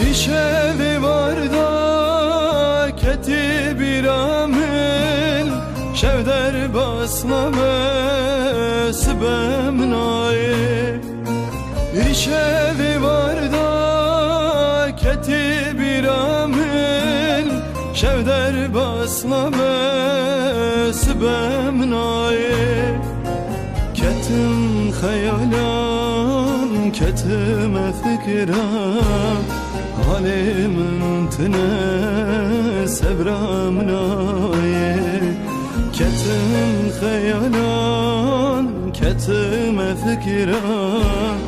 İşevi var da keti bir amil şevder basname sibemnaye. İşevi var da keti bir amil şevder basname sibemnaye. Ketim hayalan ketime fikran halimin tine sebramnaye. Ketim hayalan ketime fikran